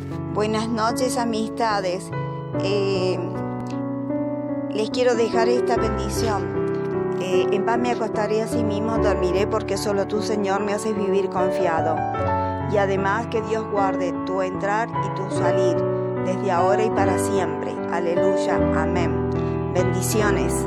Buenas noches, amistades. Les quiero dejar esta bendición. En paz me acostaré, así mismo dormiré, porque solo tú, Señor, me haces vivir confiado. Y además que Dios guarde tu entrar y tu salir, desde ahora y para siempre. Aleluya. Amén. Bendiciones.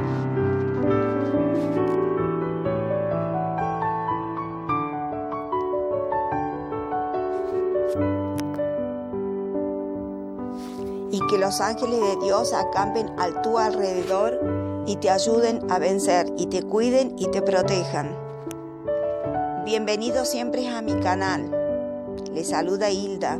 Y que los ángeles de Dios acampen a tu alrededor y te ayuden a vencer, y te cuiden y te protejan. Bienvenidos siempre a mi canal. Les saluda Hilda.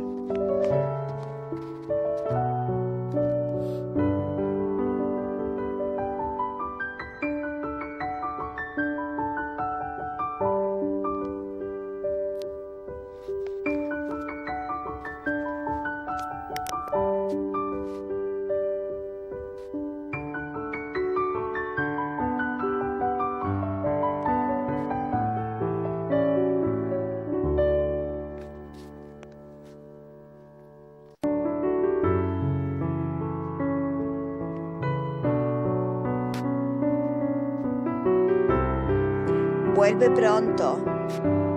Vuelve pronto.